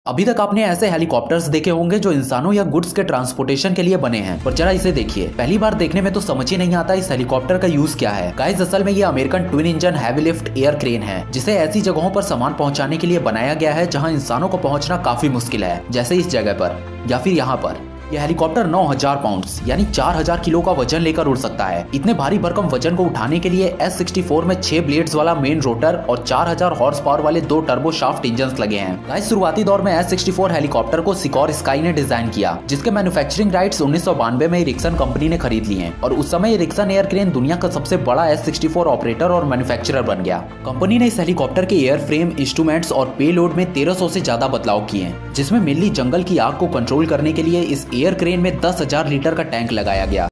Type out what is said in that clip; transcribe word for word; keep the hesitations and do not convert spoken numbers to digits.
अभी तक आपने ऐसे हेलीकॉप्टर्स देखे होंगे जो इंसानों या गुड्स के ट्रांसपोर्टेशन के लिए बने हैं, पर जरा इसे देखिए। पहली बार देखने में तो समझ ही नहीं आता इस हेलीकॉप्टर का यूज क्या है। गाइस, असल में ये American twin engine heavy lift air crane है, जिसे ऐसी जगहों पर सामान पहुंचाने के लिए बनाया गया है जहां इंसानों को पहुंचना काफी मुश्किल है, जैसे इस जगह पर या फिर यहाँ पर। यह हेलीकॉप्टर नौ हज़ार पाउंड्स यानी चार हज़ार किलो का वजन लेकर उड़ सकता है। इतने भारी भरकम वजन को उठाने के लिए एस सिक्सटी फोर में छह ब्लेड्स वाला मेन रोटर और चार हज़ार हॉर्स पावर वाले दो टर्बो शाफ्ट इंजन्स लगे हैं। गाइस, शुरुआती दौर में एस सिक्सटी फोर हेलीकॉप्टर को सिकॉर स्काई ने डिजाइन किया, जिसके मैन्युफैक्चरिंग राइट्स उन्नीस सौ बानवे में इरिक्सन कंपनी ने खरीद लिए हैं और उस समय इरिक्सन एयर क्रेन दुनिया का सबसे बड़ा एस सिक्सटी फोर ऑपरेटर और मैन्युफैक्चरर बन गया। कंपनी ने इस हेलीकॉप्टर के एयर फ्रेम, इंस्ट्रूमेंट्स और पेलोड में तेरह सौ से ज्यादा बदलाव किए हैं, जिसमें मेनली जंगल की आग को कंट्रोल करने के लिए इस एयर क्रेन में दस हजार लीटर का टैंक लगाया गया।